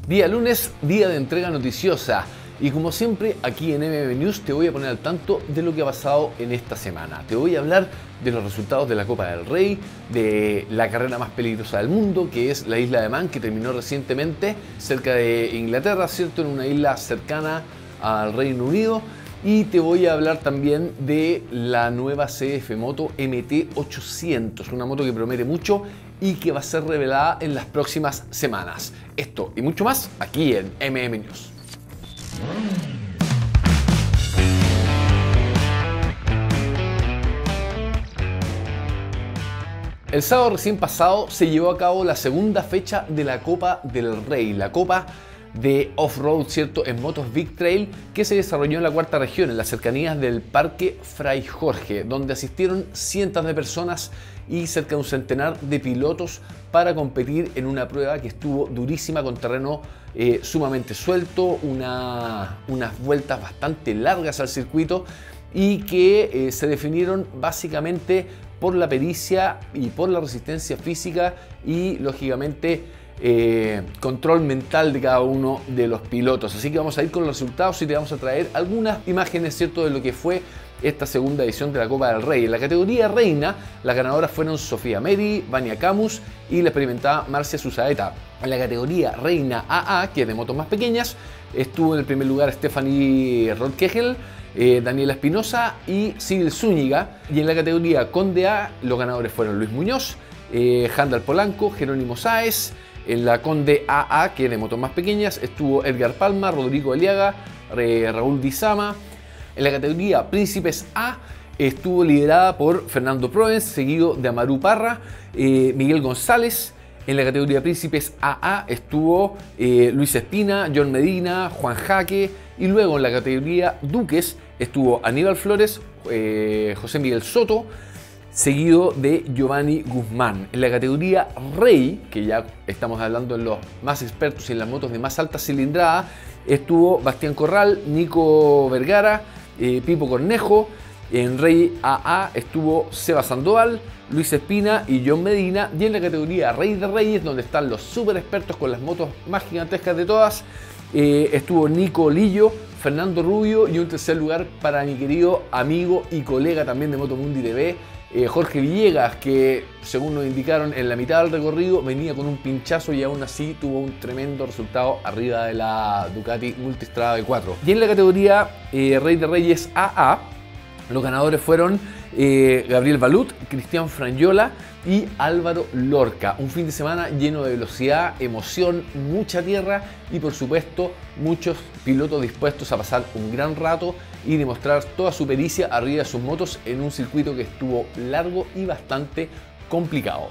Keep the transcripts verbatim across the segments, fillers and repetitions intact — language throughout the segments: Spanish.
Día lunes, día de entrega noticiosa. Y como siempre, aquí en M M News te voy a poner al tanto de lo que ha pasado en esta semana. Te voy a hablar de los resultados de la Copa del Rey, de la carrera más peligrosa del mundo, que es la isla de Man, que terminó recientemente cerca de Inglaterra, ¿cierto? En una isla cercana al Reino Unido. Y te voy a hablar también de la nueva C F Moto M T ochocientos, una moto que promete mucho y que va a ser revelada en las próximas semanas. Esto y mucho más aquí en M M News. El sábado recién pasado se llevó a cabo la segunda fecha de la Copa del Rey, la Copa de Off-Road, ¿cierto?, en motos Big Trail, que se desarrolló en la cuarta región, en las cercanías del Parque Fray Jorge, donde asistieron cientos de personas y cerca de un centenar de pilotos para competir en una prueba que estuvo durísima, con terreno eh, sumamente suelto, una, unas vueltas bastante largas al circuito y que eh, se definieron básicamente por la pericia y por la resistencia física y lógicamente Eh, control mental de cada uno de los pilotos. Así que vamos a ir con los resultados y te vamos a traer algunas imágenes, ¿cierto?, de lo que fue esta segunda edición de la Copa del Rey. En la categoría reina, las ganadoras fueron Sofía Meri, Vania Camus y la experimentada Marcia Susaeta. En la categoría reina A A, que es de motos más pequeñas, estuvo en el primer lugar Stephanie Rodkegel, eh, Daniela Espinosa y Sibyl Zúñiga. Y en la categoría Conde A, los ganadores fueron Luis Muñoz, eh, Handal Polanco, Jerónimo Sáez. En la Conde A A, que es de motos más pequeñas, estuvo Edgar Palma, Rodrigo Aliaga, Raúl Dizama. En la categoría Príncipes A estuvo liderada por Fernando Proens, seguido de Amaru Parra, eh, Miguel González. En la categoría Príncipes A A estuvo eh, Luis Espina, John Medina, Juan Jaque. Y luego en la categoría Duques estuvo Aníbal Flores, eh, José Miguel Soto, seguido de Giovanni Guzmán. En la categoría Rey, que ya estamos hablando en los más expertos y en las motos de más alta cilindrada, estuvo Bastián Corral, Nico Vergara, eh, Pipo Cornejo. En Rey A A estuvo Seba Sandoval, Luis Espina y John Medina. Y en la categoría Rey de Reyes, donde están los super expertos con las motos más gigantescas de todas, eh, estuvo Nico Lillo, Fernando Rubio y un tercer lugar para mi querido amigo y colega también de Motomundi T V, Eh, Jorge Villegas, que según nos indicaron en la mitad del recorrido venía con un pinchazo y aún así tuvo un tremendo resultado arriba de la Ducati Multistrada V cuatro. Y en la categoría eh, Rey de Reyes A A, los ganadores fueron eh, Gabriel Balut, Cristian Frangiola y Álvaro Lorca. Un fin de semana lleno de velocidad, emoción, mucha tierra y por supuesto muchos pilotos dispuestos a pasar un gran rato y demostrar toda su pericia arriba de sus motos en un circuito que estuvo largo y bastante complicado.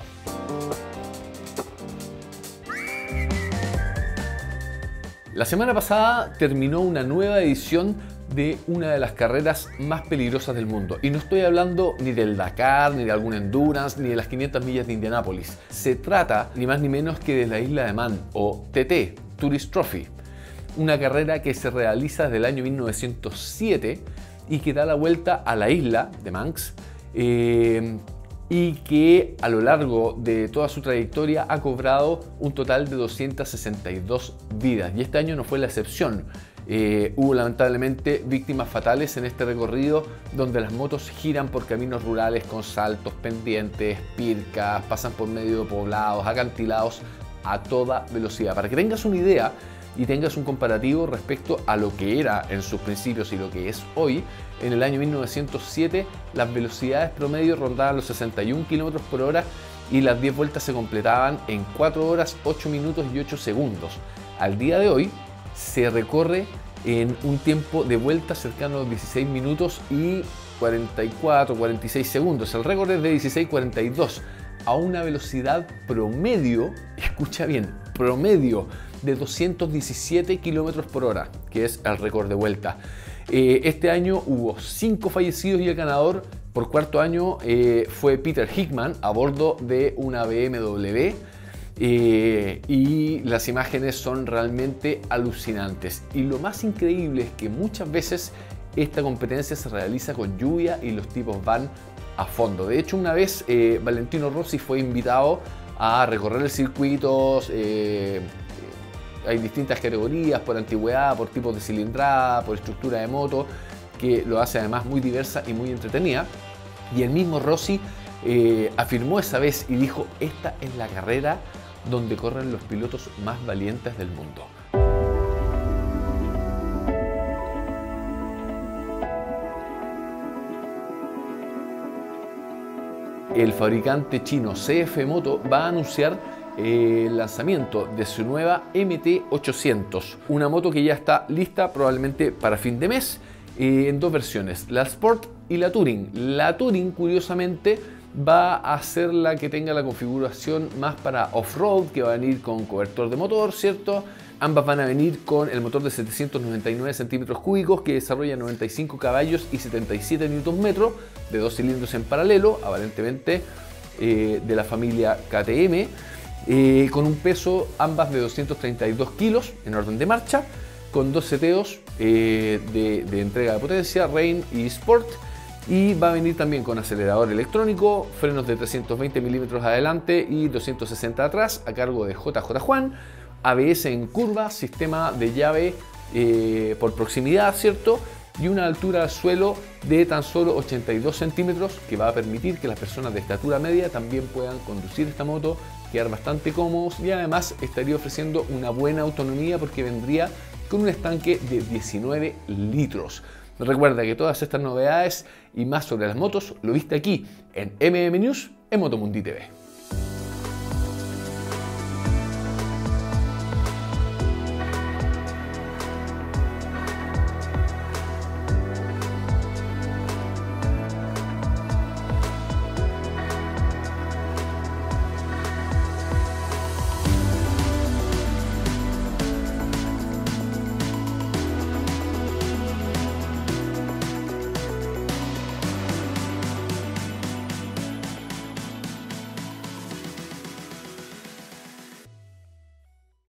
La semana pasada terminó una nueva edición de una de las carreras más peligrosas del mundo. Y no estoy hablando ni del Dakar, ni de alguna Endurance, ni de las quinientas millas de Indianápolis. Se trata ni más ni menos que de la Isla de Man, o T T, Tourist Trophy. Una carrera que se realiza desde el año mil novecientos siete y que da la vuelta a la isla de Manx, eh, y que a lo largo de toda su trayectoria ha cobrado un total de doscientas sesenta y dos vidas. Y este año no fue la excepción. Eh, hubo lamentablemente víctimas fatales en este recorrido, donde las motos giran por caminos rurales con saltos, pendientes, pircas, pasan por medio de poblados, acantilados a toda velocidad. Para que tengas una idea y tengas un comparativo respecto a lo que era en sus principios y lo que es hoy, en el año mil novecientos siete las velocidades promedio rondaban los sesenta y un kilómetros por hora y las diez vueltas se completaban en cuatro horas, ocho minutos y ocho segundos. Al día de hoy se recorre en un tiempo de vuelta cercano a los dieciséis minutos y cuarenta y cuatro, cuarenta y seis segundos. El récord es de dieciséis cuarenta y dos a una velocidad promedio, escucha bien, promedio de doscientos diecisiete kilómetros por hora, que es el récord de vuelta. Eh, este año hubo cinco fallecidos y el ganador por cuarto año eh, fue Peter Hickman a bordo de una B M W. Eh, y las imágenes son realmente alucinantes. Y lo más increíble es que muchas veces esta competencia se realiza con lluvia y los tipos van a fondo. De hecho, una vez eh, Valentino Rossi fue invitado a recorrer el circuito, eh, hay distintas categorías por antigüedad, por tipos de cilindrada, por estructura de moto, que lo hace además muy diversa y muy entretenida. Y el mismo Rossi eh, afirmó esa vez y dijo: esta es la carrera donde corren los pilotos más valientes del mundo. El fabricante chino C F Moto va a anunciar eh, el lanzamiento de su nueva M T ochocientos, una moto que ya está lista probablemente para fin de mes, eh, en dos versiones, la Sport y la Touring. La Touring, curiosamente, va a ser la que tenga la configuración más para off-road, que va a venir con cobertor de motor, ¿cierto? Ambas van a venir con el motor de setecientos noventa y nueve centímetros cúbicos que desarrolla noventa y cinco caballos y setenta y siete newton metros, de dos cilindros en paralelo, aparentemente eh, de la familia K T M, eh, con un peso ambas de doscientos treinta y dos kilos en orden de marcha, con dos seteos eh, de, de entrega de potencia, Rain y Sport, y va a venir también con acelerador electrónico, frenos de trescientos veinte milímetros adelante y doscientos sesenta atrás, a cargo de J J Juan, A B S en curva, sistema de llave eh, por proximidad, ¿cierto? Y una altura al suelo de tan solo ochenta y dos centímetros, que va a permitir que las personas de estatura media también puedan conducir esta moto, quedar bastante cómodos, y además estaría ofreciendo una buena autonomía porque vendría con un estanque de diecinueve litros. Recuerda que todas estas novedades y más sobre las motos lo viste aquí en M M News en Motomundi T V.